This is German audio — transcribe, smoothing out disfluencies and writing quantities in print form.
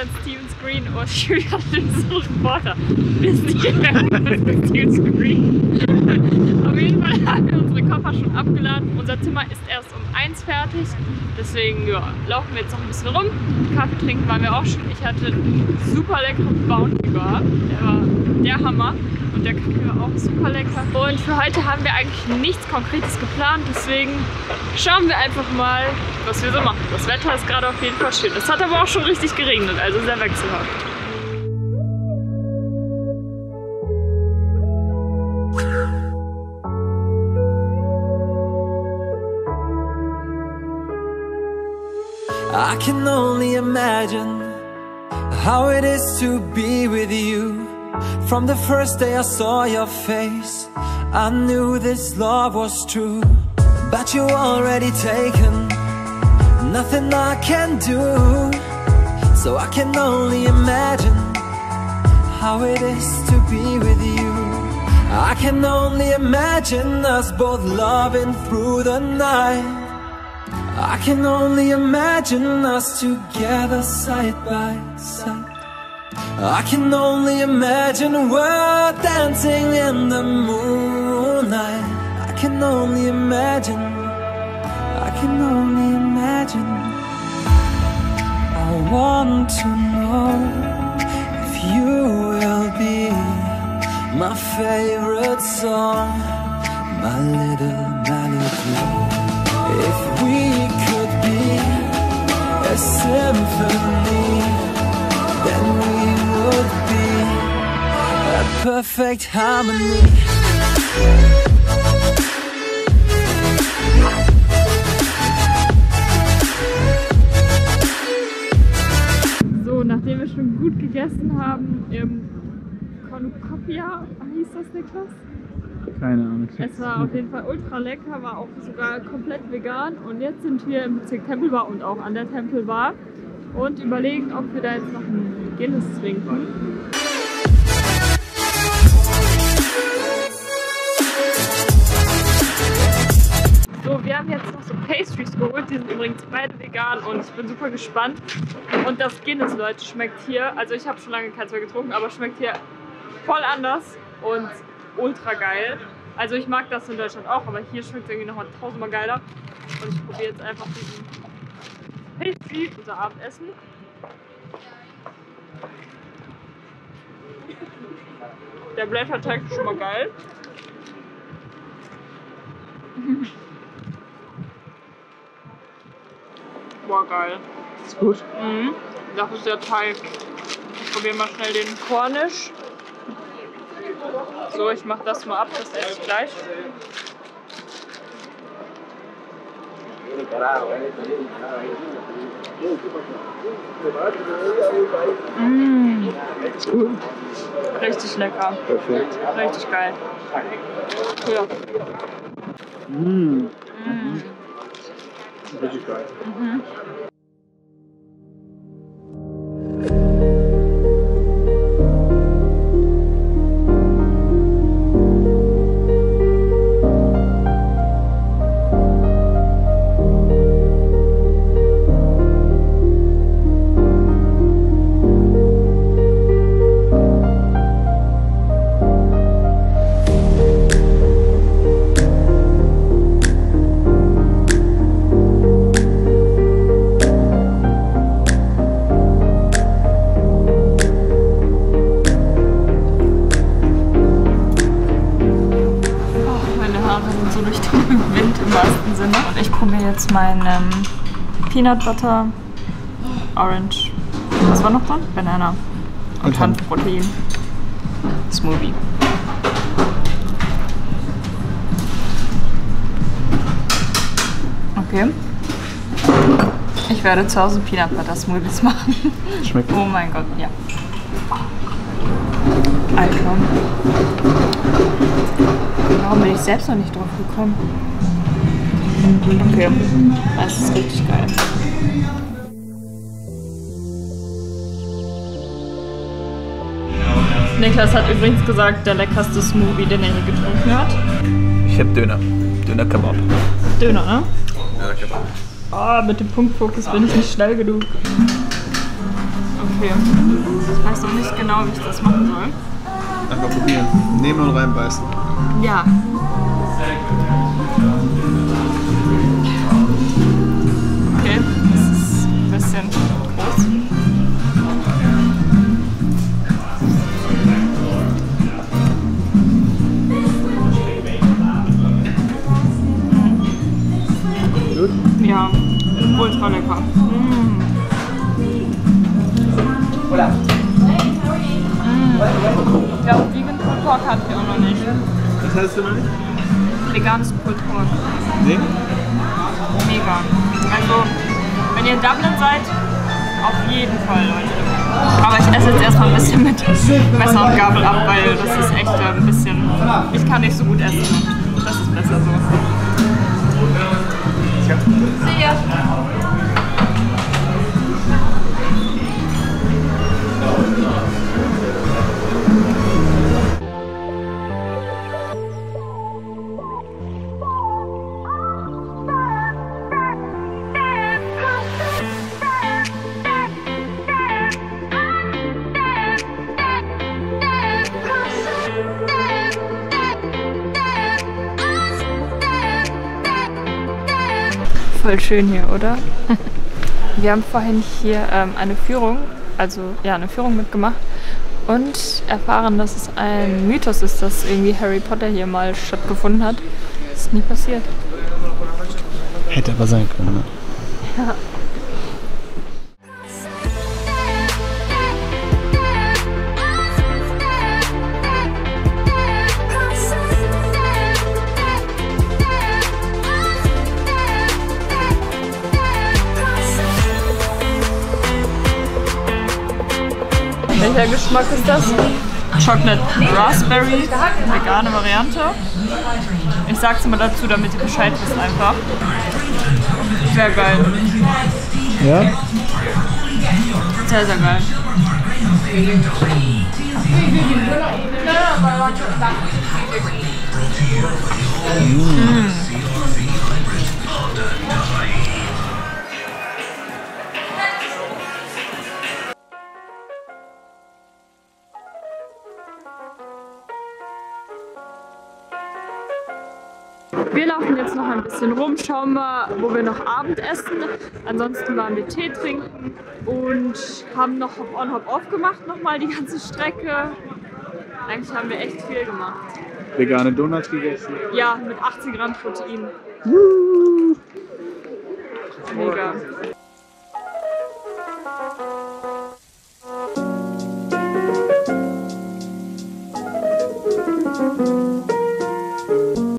ein Steven Screen. Oh, Julia hat so einen Reporter. Wir sind hier mit Steven Screen. Auf jeden Fall haben wir unsere Koffer schon abgeladen. Unser Zimmer ist erst um 1 fertig. Deswegen ja, laufen wir jetzt noch ein bisschen rum. Kaffee trinken waren wir auch schon. Ich hatte einen super leckeren Bounty Bar. Der war der Hammer. Und der Kaffee war auch super lecker. Und für heute haben wir eigentlich nichts Konkretes geplant. Deswegen schauen wir einfach mal, was wir so machen. Das Wetter ist gerade auf jeden Fall schön. Es hat aber auch schon richtig geregnet, also sehr wechselhaft. I can only imagine how it is to be with you. From the first day I saw your face, I knew this love was true. But you already taken, nothing I can do. So I can only imagine how it is to be with you. I can only imagine us both loving through the night. I can only imagine us together side by side. I can only imagine we're dancing in the moonlight. I can only imagine, I can only imagine. I want to know if you will be my favorite song, my little melody. If we could be a symphony, then we would be a perfect harmony. So, nachdem wir schon gut gegessen haben im Cornucopia, hieß das, Niklas? Keine Ahnung. Es war auf jeden Fall ultra lecker, war auch sogar komplett vegan. Und jetzt sind wir im Bezirk Tempelbar und auch an der Tempelbar und überlegen, ob wir da jetzt noch einen Guinness trinken. So, wir haben jetzt noch so Pastries geholt, die sind übrigens beide vegan und ich bin super gespannt. Und das Guinness, Leute, schmeckt hier, also ich habe schon lange keins mehr getrunken, aber schmeckt hier voll anders und ultra geil. Also ich mag das in Deutschland auch, aber hier schmeckt es irgendwie nochmal tausendmal geiler. Und ich probiere jetzt einfach diesen Pastry, unser Abendessen. Der Blätterteig ist schon mal geil. Boah, geil. Ist gut. Mhm. Das ist der Teig. Ich probiere mal schnell den Cornish. So, ich mache das mal ab, das esse ich gleich. Mmh. Richtig lecker. Perfekt. Richtig geil. Ja. Mmh. Richtig geil. Mhm. Ich probiere jetzt meinen Peanut Butter Orange. Was war noch dran? Banana. Und Hanfprotein Smoothie. Okay. Ich werde zu Hause Peanut Butter Smoothies machen. Schmeckt. Oh mein Gott, ja. Alter. Warum bin ich selbst noch nicht drauf gekommen? Okay, das ist richtig geil. Niklas hat übrigens gesagt, der leckerste Smoothie, den er hier getrunken hat. Ich hab Döner. Döner Kebab. Döner, ne? Döner Kebab. Oh, mit dem Punktfokus bin ich nicht schnell genug. Okay. Ich weiß noch nicht genau, wie ich das machen soll. Einfach probieren. Nehmen und reinbeißen. Ja. Okay, das ist ein bisschen groß. Gut? Ja, ultra lecker. Ja, Vegan Pulled Pork hatte ich auch noch nicht. Was hast du noch nicht? Veganes Pulled Pork. Nee? Mega. Also, wenn ihr in Dublin seid, auf jeden Fall, Leute. Aber ich esse jetzt erstmal ein bisschen mit Messer und Gabel ab, weil das ist echt ein bisschen... Ich kann nicht so gut essen. Das ist besser so. See ya. Voll schön hier, oder? Wir haben vorhin hier eine Führung, eine Führung mitgemacht und erfahren, dass es ein Mythos ist, dass irgendwie Harry Potter hier mal stattgefunden hat. Das ist nie passiert. Hätte aber sein können, ne? Ja. Welcher Geschmack ist das? Chocolate Raspberry, vegane Variante. Ich sag's immer dazu, damit ihr Bescheid wisst einfach. Sehr geil. Ja? Sehr, sehr geil. Wir laufen jetzt noch ein bisschen rum, schauen mal, wo wir noch Abend essen. Ansonsten waren wir Tee trinken und haben noch Hop-on, Hop-off gemacht, nochmal die ganze Strecke. Eigentlich haben wir echt viel gemacht. Vegane Donuts gegessen. Ja, mit 18 Gramm Protein. Mega.